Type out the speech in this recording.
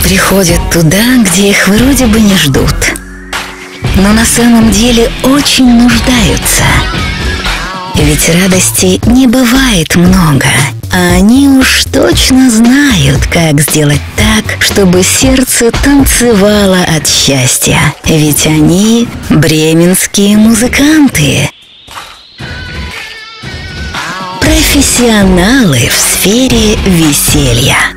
приходят туда, где их вроде бы не ждут, но на самом деле очень нуждаются. Ведь радости не бывает много, а они уж точно знают, как сделать так, чтобы сердце танцевало от счастья. Ведь они бременские музыканты. Профессионалы в сфере веселья.